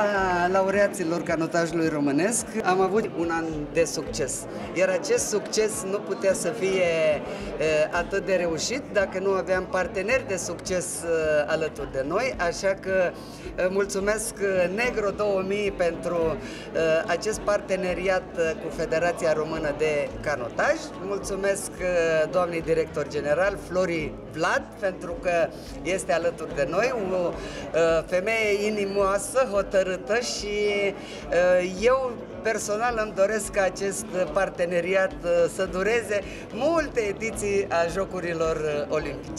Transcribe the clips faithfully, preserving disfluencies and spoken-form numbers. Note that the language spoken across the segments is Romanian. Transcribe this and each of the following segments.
laureaților canotajului românesc. Am avut un an de succes, iar acest succes nu putea să fie atât de reușit dacă nu aveam parteneri de succes alături de noi, așa că mulțumesc Negro două mii pentru acest parteneriat cu Federația Română de Canotaj. Mulțumesc doamnei director general Flori Vlad pentru că este alături de noi, o femeie inimoasă, hotărâtă și eu personal îmi doresc ca acest parteneriat să dureze multe ediții a Jocurilor Olimpice.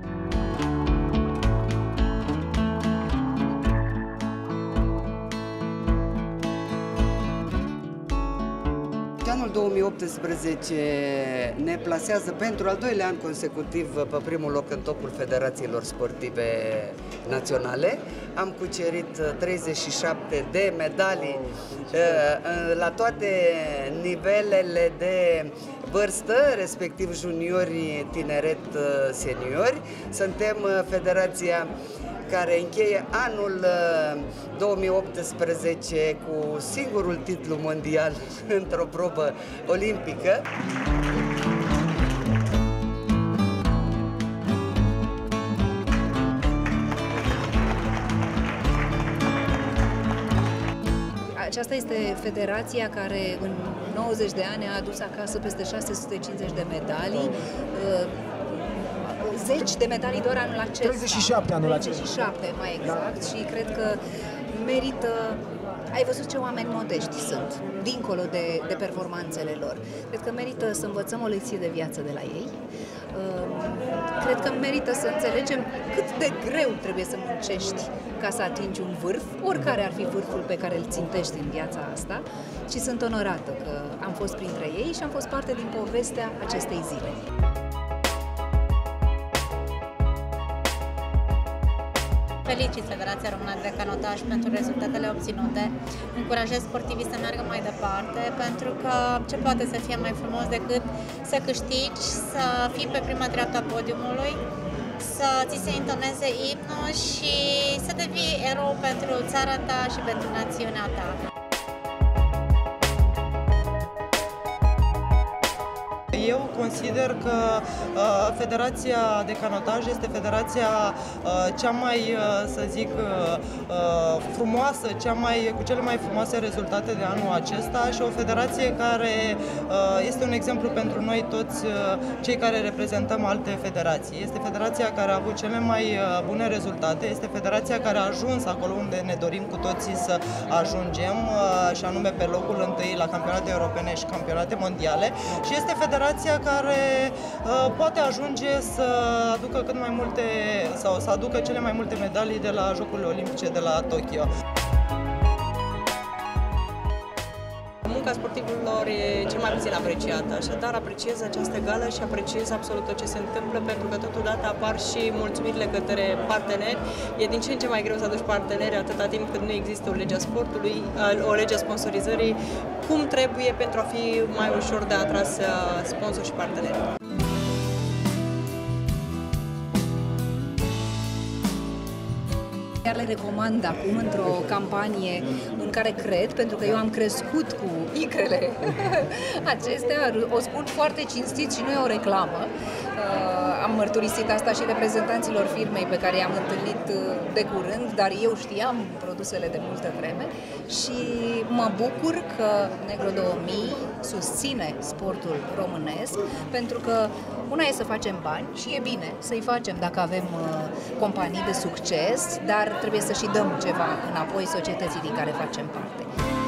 Anul două mii optsprezece ne plasează pentru al doilea an consecutiv pe primul loc în topul federațiilor sportive naționale. Am cucerit treizeci și șapte de medalii la toate nivelele de vârstă, respectiv juniori, tineret, seniori. Suntem federația care încheie anul două mii optsprezece cu singurul titlu mondial într-o probă olimpică. Aceasta este federația care în nouăzeci de ani a adus acasă peste șase sute cincizeci de medalii, zeci de medalii doar anul acesta. treizeci și șapte anul acesta. treizeci și șapte, mai exact. Da. Și cred că merită... Ai văzut ce oameni modești sunt, dincolo de, de performanțele lor. Cred că merită să învățăm o lecție de viață de la ei. Cred că merită să înțelegem cât de greu trebuie să muncești ca să atingi un vârf, oricare ar fi vârful pe care îl țintești în viața asta. Și sunt onorată că am fost printre ei și am fost parte din povestea acestei zile. Felicit Federația Română de Canotaj pentru rezultatele obținute. Încurajez sportivii să meargă mai departe, pentru că ce poate să fie mai frumos decât să câștigi, să fii pe prima dreaptă a podiumului, să ți se intoneze imnul și să devii erou pentru țara ta și pentru națiunea ta. Eu consider că uh, Federația de Canotaj este federația uh, cea mai, uh, să zic, uh, frumoasă, cea mai, cu cele mai frumoase rezultate de anul acesta și o federație care uh, este un exemplu pentru noi toți uh, cei care reprezentăm alte federații. Este federația care a avut cele mai uh, bune rezultate, este federația care a ajuns acolo unde ne dorim cu toții să ajungem, uh, și anume pe locul întâi la campionate europene și campionate mondiale, și este federația care uh, poate ajunge să aducă cât mai multe sau să aducă cele mai multe medalii de la Jocurile Olimpice de la Tokyo. Munca sportivilor e cel mai puțin apreciată, așadar apreciez această gală și apreciez absolut tot ce se întâmplă, pentru că totodată apar și mulțumirile către parteneri. E din ce în ce mai greu să aduci parteneri atâta timp cât nu există o lege a sportului, o lege a sponsorizării, cum trebuie pentru a fi mai ușor de atras sponsori și parteneri. Iar le recomand acum într-o campanie în care cred, pentru că eu am crescut cu icrele acestea, o spun foarte cinstit și nu e o reclamă. Am mărturisit asta și reprezentanților firmei pe care i-am întâlnit de curând, dar eu știam produsele de multă vreme și mă bucur că Negro două mii susține sportul românesc, pentru că una e să facem bani și e bine să-i facem dacă avem companii de succes, dar trebuie să și dăm ceva înapoi societății din care facem parte.